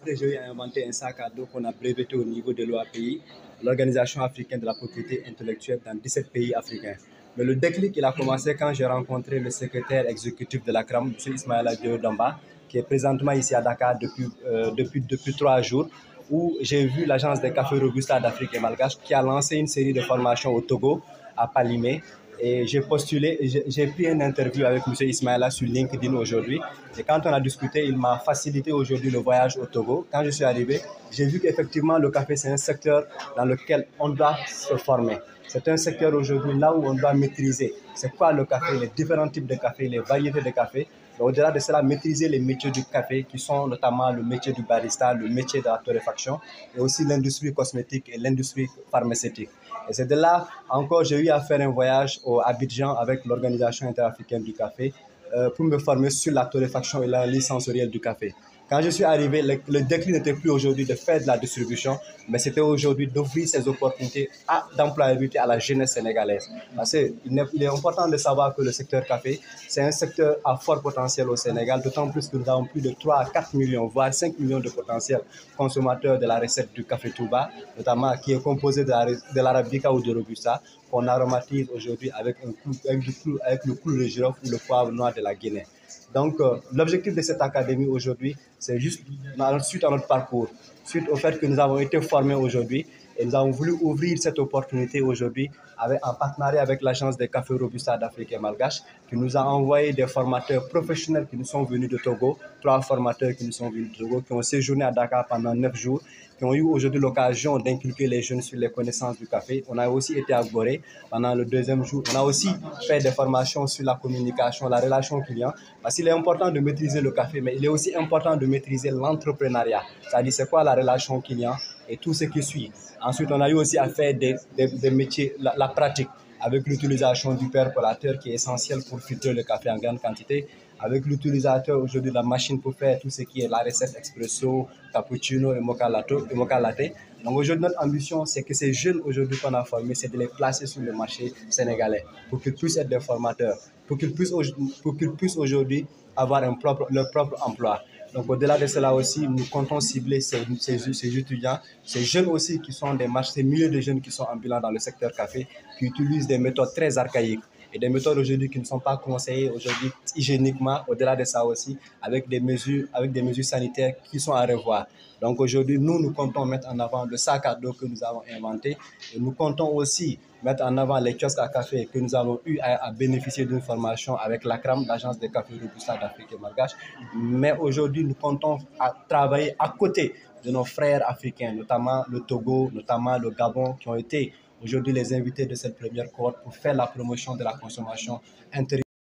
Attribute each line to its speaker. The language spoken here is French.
Speaker 1: après, j'ai eu à inventer un sac à dos qu'on a breveté au niveau de l'OAPI, l'Organisation africaine de la propriété intellectuelle, dans 17 pays africains. Mais le déclic, il a commencé quand j'ai rencontré le secrétaire exécutif de l'ACRAM, M. Ismaïla Diodamba, qui est présentement ici à Dakar depuis 3 jours, où j'ai vu l'agence des cafés Robusta d'Afrique et Malgache qui a lancé une série de formations au Togo, à Palimé. Et j'ai postulé, j'ai pris une interview avec M. Ismaïla sur LinkedIn aujourd'hui. Et quand on a discuté, il m'a facilité aujourd'hui le voyage au Togo. Quand je suis arrivé, j'ai vu qu'effectivement le café, c'est un secteur dans lequel on doit se former. C'est un secteur aujourd'hui là où on doit maîtriser c'est quoi le café, les différents types de café, les variétés de café. Au-delà de cela, maîtriser les métiers du café qui sont notamment le métier du barista, le métier de la torréfaction et aussi l'industrie cosmétique et l'industrie pharmaceutique. Et c'est de là encore, j'ai eu à faire un voyage à Abidjan avec l'Organisation interafricaine du café pour me former sur la torréfaction et l'analyse sensorielle du café. Quand je suis arrivé, le déclic n'était plus aujourd'hui de faire de la distribution, mais c'était aujourd'hui d'offrir ces opportunités d'employabilité à la jeunesse sénégalaise. Parce qu'il est important de savoir que le secteur café, c'est un secteur à fort potentiel au Sénégal, d'autant plus que nous avons plus de 3 à 4 millions, voire 5 millions de potentiels consommateurs de la recette du café Touba, notamment qui est composé de l'arabica ou de robusta, qu'on aromatise aujourd'hui avec le clou de girofle ou le poivre noir de la Guinée. Donc, l'objectif de cette académie aujourd'hui, c'est juste suite à notre parcours, suite au fait que nous avons été formés aujourd'hui et nous avons voulu ouvrir cette opportunité aujourd'hui en partenariat avec l'agence des cafés Robusta d'Afrique et Malgache qui nous a envoyé des formateurs professionnels qui nous sont venus de Togo, 3 formateurs qui nous sont venus de Togo, qui ont séjourné à Dakar pendant 9 jours, qui ont eu aujourd'hui l'occasion d'inculquer les jeunes sur les connaissances du café. On a aussi été à Gorée pendant le 2e jour. On a aussi fait des formations sur la communication, la relation client, parce qu'il est important de maîtriser le café, mais il est aussi important de maîtriser l'entrepreneuriat. C'est-à-dire c'est quoi la relation client et tout ce qui suit. Ensuite, on a eu aussi à faire des métiers, la pratique, avec l'utilisation du percolateur qui est essentiel pour filtrer le café en grande quantité, avec l'utilisateur aujourd'hui de la machine pour faire tout ce qui est la recette expresso, cappuccino et mocha latte. Donc aujourd'hui, notre ambition, c'est que ces jeunes aujourd'hui qu'on a formés, c'est de les placer sur le marché sénégalais pour qu'ils puissent être des formateurs, pour qu'ils puissent aujourd'hui avoir leur propre emploi. Donc au-delà de cela aussi, nous comptons cibler ces étudiants, ces jeunes aussi qui sont ces milliers de jeunes qui sont ambulants dans le secteur café, qui utilisent des méthodes très archaïques et des méthodes aujourd'hui qui ne sont pas conseillées aujourd'hui hygiéniquement, au-delà de ça aussi, avec des mesures sanitaires qui sont à revoir. Donc aujourd'hui, nous comptons mettre en avant le sac à dos que nous avons inventé et nous comptons aussi mettre en avant les kiosques à café que nous avons eu à bénéficier d'une formation avec l'ACRAM, l'agence des cafés Robusta d'Afrique et Malgache. Mais aujourd'hui, nous comptons travailler à côté de nos frères africains, notamment le Togo, notamment le Gabon, qui ont été aujourd'hui les invités de cette première cohorte pour faire la promotion de la consommation intérieure.